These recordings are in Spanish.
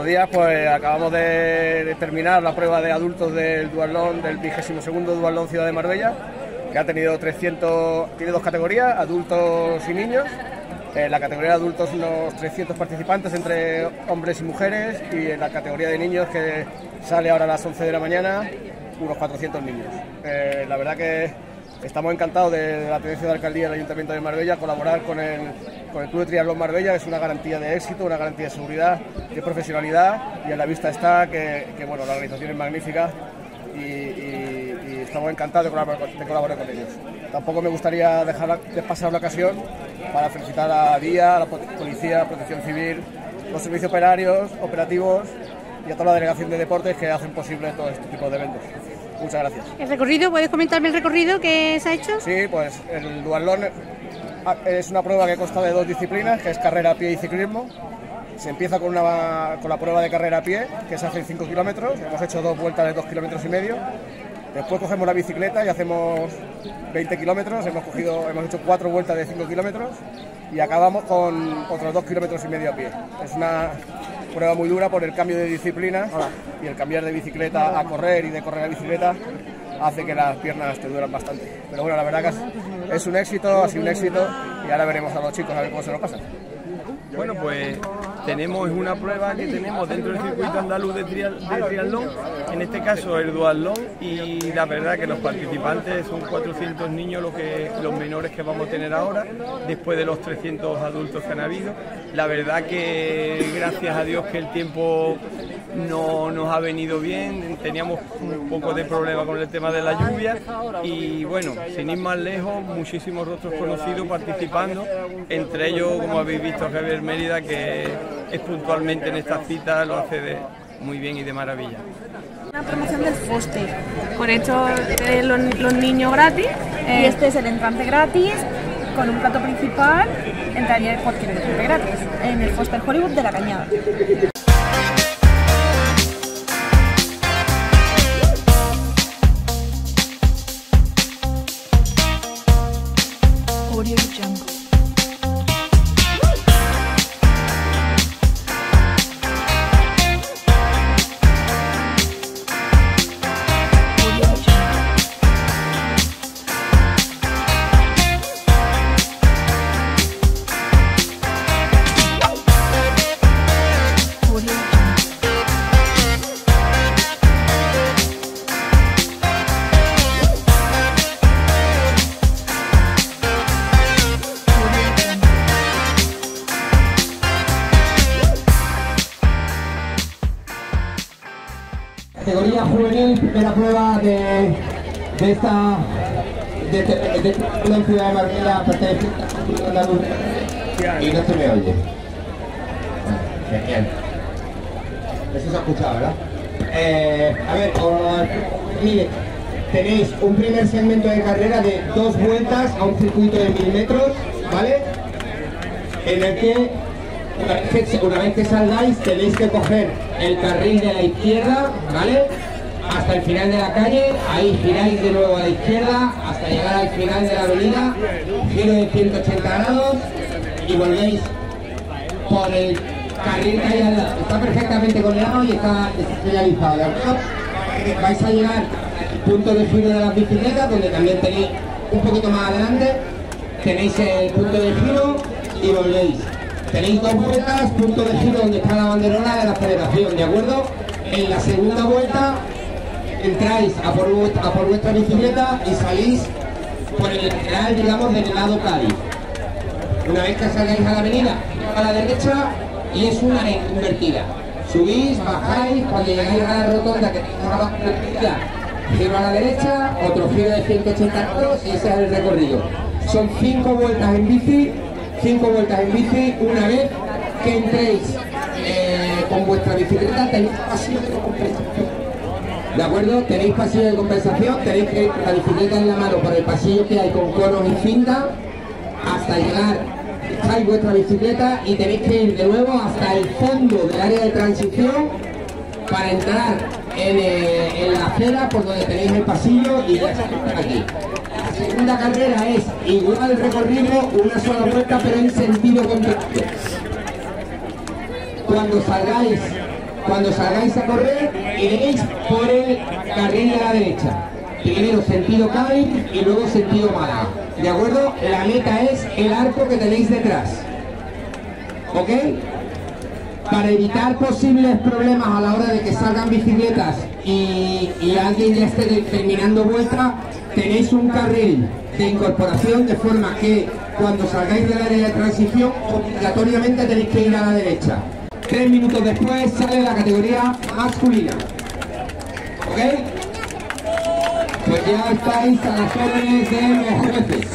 días. Pues acabamos de terminar la prueba de adultos del duatlón, del 22º duatlón Ciudad de Marbella, que ha tenido tiene dos categorías, adultos y niños. En la categoría de adultos unos 300 participantes entre hombres y mujeres, y en la categoría de niños, que sale ahora a las 11 de la mañana, unos 400 niños. La verdad que estamos encantados de la tenencia de alcaldía del Ayuntamiento de Marbella. Colaborar con el Club de Triatlón Marbella es una garantía de éxito, una garantía de seguridad, de profesionalidad, y a la vista está que bueno, la organización es magnífica y estamos encantados de colaborar con ellos. Tampoco me gustaría dejar de pasar la ocasión para felicitar a DIA, a la Policía, Protección Civil, los servicios operativos y a toda la Delegación de Deportes que hacen posible todo este tipo de eventos. Muchas gracias. ¿El recorrido? ¿Puedes comentarme el recorrido que se ha hecho? Sí, pues el duatlón es una prueba que consta de dos disciplinas, que es carrera a pie y ciclismo. Se empieza con la prueba de carrera a pie, que se hace en 5 kilómetros. Hemos hecho 2 vueltas de 2,5 kilómetros. Después cogemos la bicicleta y hacemos 20 kilómetros. Hemos hecho 4 vueltas de 5 kilómetros y acabamos con otros 2,5 kilómetros a pie. Es una prueba muy dura por el cambio de disciplina, y el cambiar de bicicleta a correr y de correr a bicicleta hace que las piernas te duran bastante. Pero bueno, la verdad que es un éxito, ha sido un éxito, y ahora veremos a los chicos a ver cómo se nos pasan. Bueno, pues tenemos una prueba que tenemos dentro del circuito andaluz de triatlón, en este caso el duatlón, y la verdad que los participantes son 400 niños los menores que vamos a tener ahora, después de los 300 adultos que han habido. La verdad que gracias a Dios que el tiempo no nos ha venido bien, teníamos un poco de problema con el tema de la lluvia, y bueno, sin ir más lejos, muchísimos rostros conocidos participando, entre ellos, como habéis visto, Javier Mérida, que es puntualmente en esta cita, lo hace muy bien y de maravilla. Una promoción del Foster. Con esto los niños gratis. Y este es el entrante gratis, con un plato principal, entraría cualquier entrante gratis, en el Foster Hollywood de La Cañada. Categoría juvenil, primera prueba de esta Ciudad de Marbella, perteneciente a andaluz, y no se me oye. Genial. Eso se ha escuchado, ¿verdad? A ver, mire, tenéis un primer segmento de carrera de 2 vueltas a un circuito de 1000 metros, ¿vale? En el que una vez que salgáis tenéis que coger el carril de la izquierda, ¿vale? Hasta el final de la calle, ahí giráis de nuevo a la izquierda hasta llegar al final de la avenida, giro de 180 grados y volvéis por el carril que hay al lado. Está perfectamente coordinado y está señalizado, ¿de acuerdo? Vais a llegar al punto de giro de las bicicletas, donde también tenéis un poquito más adelante, tenéis el punto de giro y volvéis. Tenéis 2 vueltas, punto de giro donde está la banderola de la federación, ¿de acuerdo? En la segunda vuelta entráis a por vuestra bicicleta y salís por el lateral, digamos, del lado Cádiz. Una vez que salgáis a la avenida, a la derecha, y es una invertida. Subís, bajáis, cuando llegáis a la rotonda que tenéis abajo invertida, giro a la derecha, otro giro de 180 grados y ese es el recorrido. Son 5 vueltas en bici. 5 vueltas en bici. Una vez que entréis con vuestra bicicleta tenéis pasillo de compensación, ¿de acuerdo? Tenéis pasillo de compensación, tenéis que ir con la bicicleta en la mano por el pasillo que hay con conos y cinta hasta llegar, dejáis vuestra bicicleta y tenéis que ir de nuevo hasta el fondo del área de transición para entrar en la acera por donde tenéis el pasillo y ya estáis aquí. La segunda carrera es igual el recorrido, una sola vuelta pero en sentido contrario. Cuando salgáis Cuando salgáis a correr, iréis por el carril de la derecha. Primero sentido Cádiz y luego sentido Málaga. ¿De acuerdo? La meta es el arco que tenéis detrás. ¿Ok? Para evitar posibles problemas a la hora de que salgan bicicletas y alguien ya esté terminando vuelta, tenéis un carril de incorporación de forma que cuando salgáis del área de transición obligatoriamente tenéis que ir a la derecha. 3 minutos después sale la categoría masculina. ¿Ok? Pues ya estáis a las órdenes de los jueces.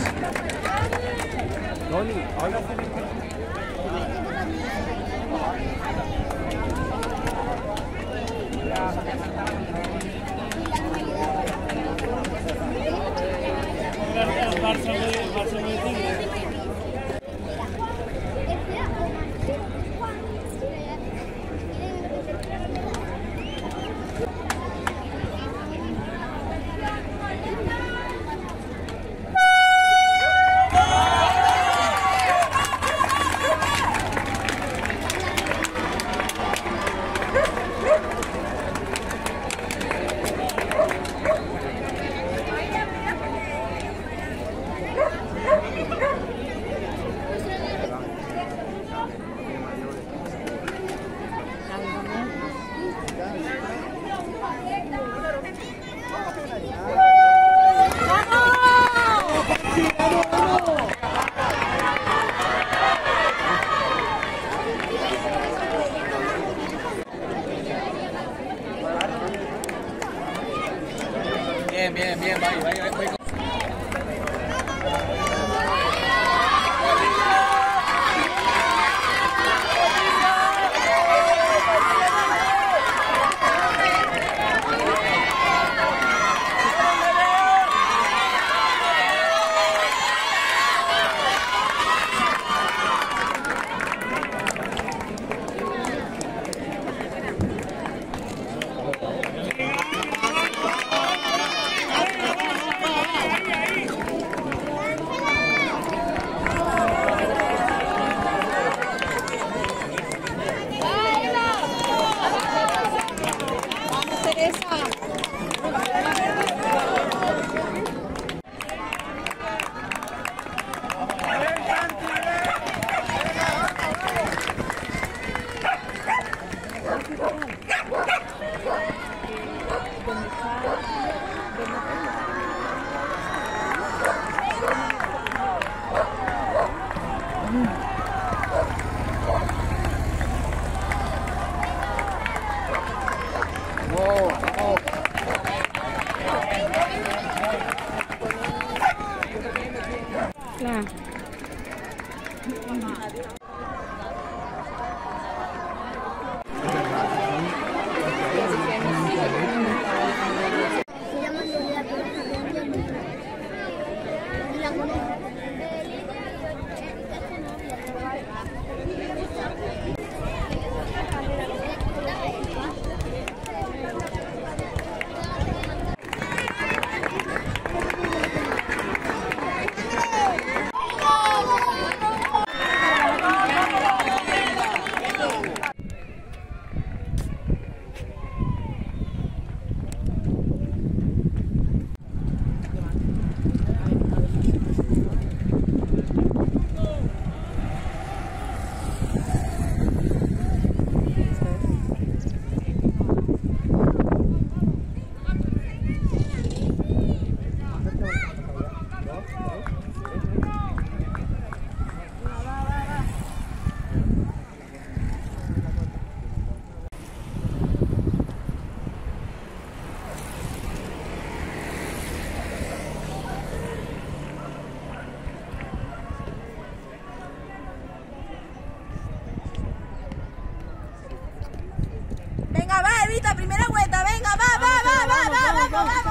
Bien, vaya. Primera vuelta, venga, vamos.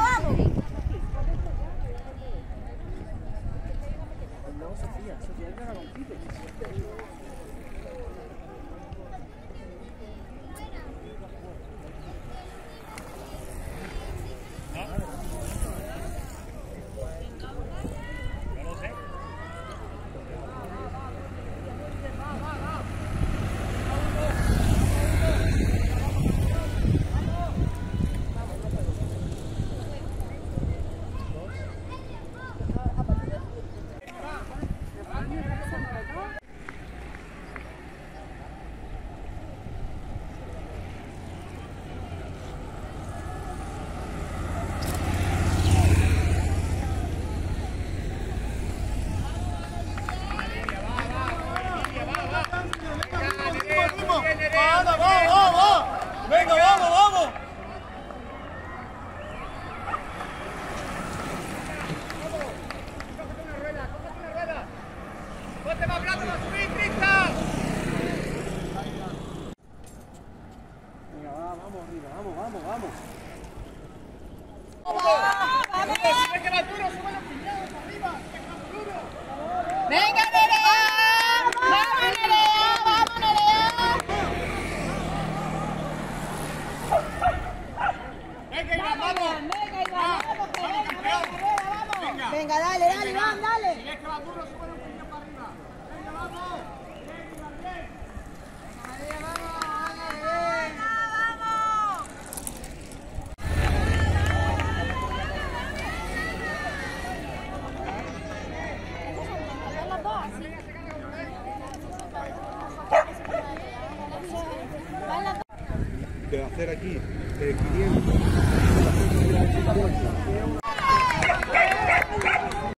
¡Venga, Nerea! ¡Vamos, Nerea! ¡Vamos, Nerea! ¡Venga, Iván, vamos! ¡Venga, Iván, vamos! ¡Venga, dale, dale, Iván, dale! Si ves que va duro, sube un poquito para arriba. ¡Venga, vamos! ¡Venga, vamos! De hacer aquí 500